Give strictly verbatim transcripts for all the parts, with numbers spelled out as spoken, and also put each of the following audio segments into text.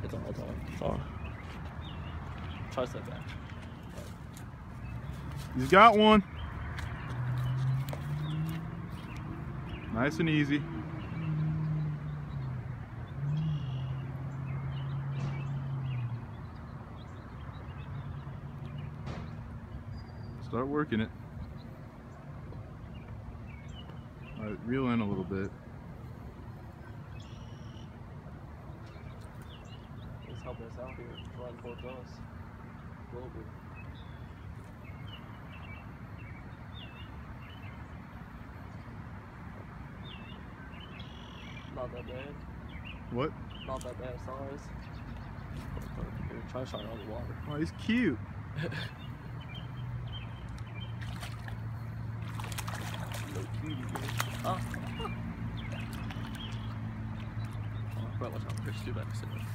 It's all, it's all, it's all. Try to step back. He's got one. Nice and easy. Start working it. All right, reel in a little bit. It's helping us out here, trying to both us. A little bit. Not that bad. What? Not that bad size. Here, try to shine on the water. Oh, he's cute. Little cutie, dude. Oh. Oh, bro, watch out. Fish too back.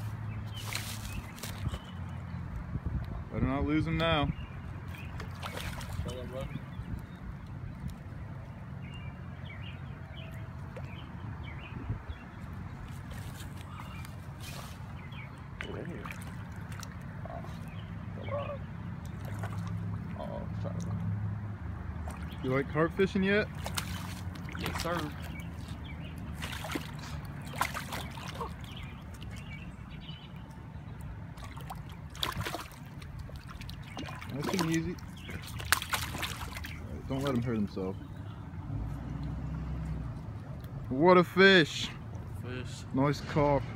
Better not lose him now. Show them run. Get in here. Oh, come on. Oh, try to run. You like carp fishing yet? Yes, sir. Nice and easy. Right, don't let him hurt himself. What a fish! Fish. Nice carp.